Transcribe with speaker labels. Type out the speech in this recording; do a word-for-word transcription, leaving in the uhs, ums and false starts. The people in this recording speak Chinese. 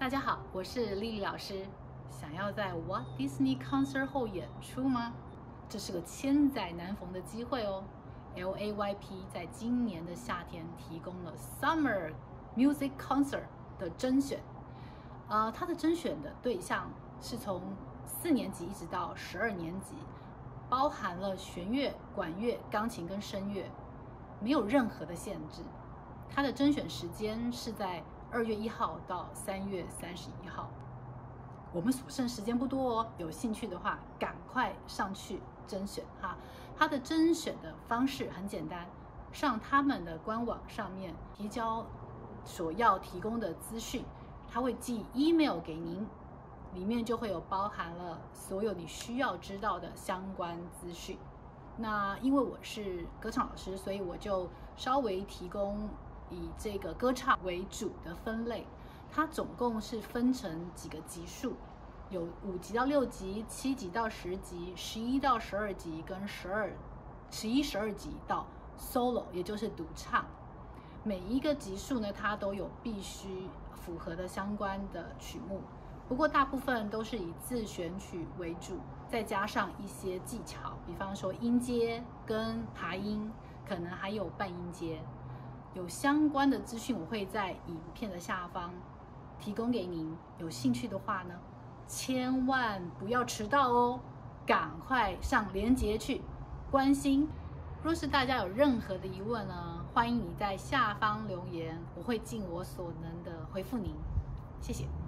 Speaker 1: 大家好，我是丽丽老师。想要在 Walt Disney Concert 后演出吗？这是个千载难逢的机会哦。L A Y P 在今年的夏天提供了 Summer Music Concert 的甄选，呃，它的甄选的对象是从四年级一直到十二年级，包含了弦乐、管乐、钢琴跟声乐，没有任何的限制。它的甄选时间是在二月一号到三月三十一号，我们所剩时间不多哦，有兴趣的话赶快上去甄选哈。它的甄选的方式很简单，上他们的官网上面提交所要提供的资讯，他会寄 email 给您，里面就会有包含了所有你需要知道的相关资讯。那因为我是歌唱老师，所以我就稍微提供以这个歌唱为主的分类。它总共是分成几个级数，有五级到六级、七级到十级、十一到十二级跟十二、十一、十二级到 solo， 也就是独唱。每一个级数呢，它都有必须符合的相关的曲目，不过大部分都是以自选曲为主，再加上一些技巧，比方说音阶跟爬音，可能还有半音阶。有相关的资讯我会在影片的下方提供给您，有兴趣的话呢，千万不要迟到哦，赶快上连结去关心。若是大家有任何的疑问呢，欢迎你在下方留言，我会尽我所能的回复您。谢谢。